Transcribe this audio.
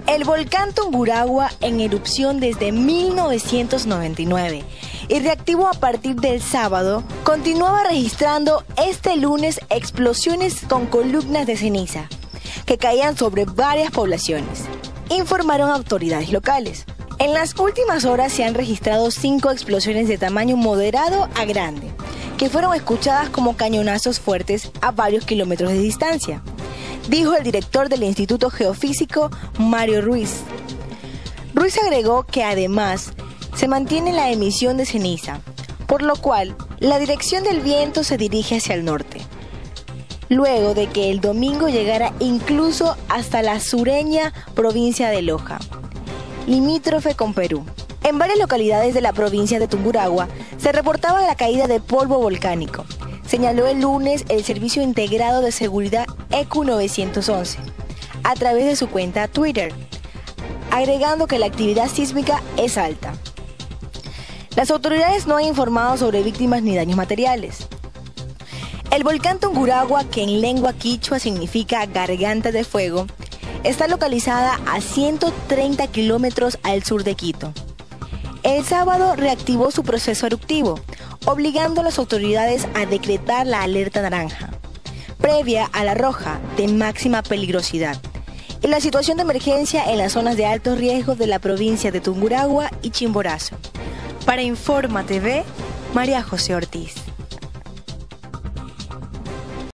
El volcán Tungurahua, en erupción desde 1999 y reactivo a partir del sábado, continuaba registrando este lunes explosiones con columnas de ceniza que caían sobre varias poblaciones, informaron autoridades locales. En las últimas horas se han registrado 5 explosiones de tamaño moderado a grande, que fueron escuchadas como cañonazos fuertes a varios kilómetros de distancia, dijo el director del Instituto Geofísico, Mario Ruiz. Ruiz agregó que además se mantiene la emisión de ceniza, por lo cual la dirección del viento se dirige hacia el norte, luego de que el domingo llegara incluso hasta la sureña provincia de Loja, limítrofe con Perú. En varias localidades de la provincia de Tungurahua se reportaba la caída de polvo volcánico, señaló el lunes el Servicio Integrado de Seguridad ECU 911 a través de su cuenta Twitter, agregando que la actividad sísmica es alta. Las autoridades no han informado sobre víctimas ni daños materiales. El volcán Tungurahua, que en lengua quichua significa garganta de fuego, está localizada a 130 kilómetros al sur de Quito. El sábado reactivó su proceso eruptivo, obligando a las autoridades a decretar la alerta naranja, previa a la roja de máxima peligrosidad, y la situación de emergencia en las zonas de alto riesgo de la provincia de Tungurahua y Chimborazo. Para Informa TV, María José Ortiz.